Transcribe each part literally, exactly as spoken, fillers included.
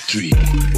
three.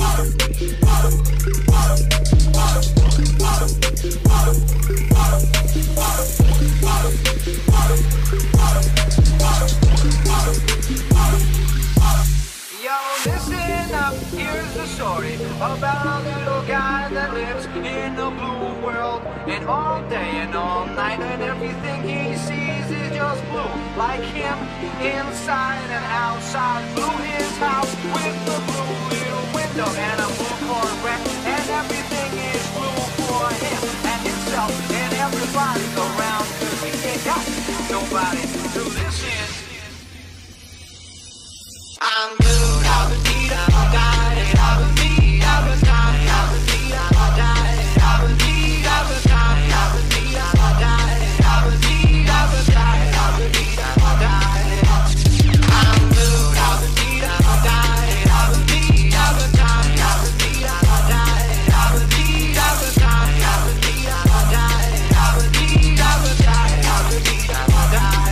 Yo, listen up, here's the story about a little guy that lives in a blue world. And all day and all night, and everything he sees is just blue. Like him, inside and outside. Blue his house with the blue little window and a blue Corvette. And everything is blue for him and himself and everybody around. Cause he ain't got nobody to listen. I'm blue, I'm a deed, I'm a die, I'm a deed, I'm a die, I'm a deed, I'm a die, I'm a deed, I'm a die, I'm a deed, I'm a die, I'm a deed, I'm a die, I'm a deed, I'm a die. I'm blue, I'm a deed, I'm a die, I'm a deed, I'm a die, I'm a deed, I'm a die, I'm a deed, I'm a die, I'm a deed, I'm a die, I'm a deed, I'm a die, I'm a deed, I'm a die.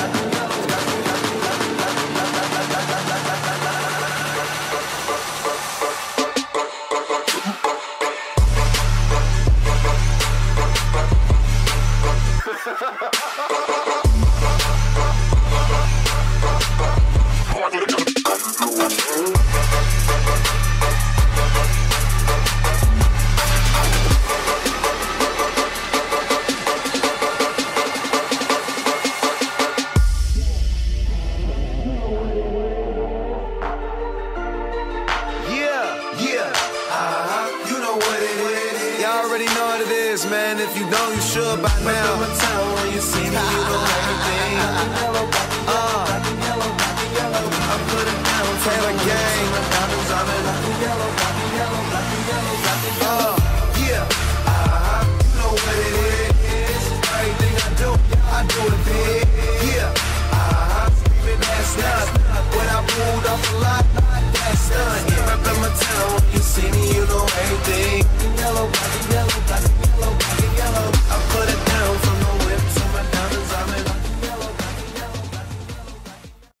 See me, you know everything. Yellow, black, yellow, black.